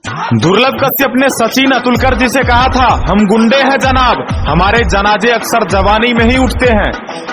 दुर्लभ कश्यप ने सचिन अतुलकर जी से कहा था, हम गुंडे हैं जनाब, हमारे जनाजे अक्सर जवानी में ही उठते हैं।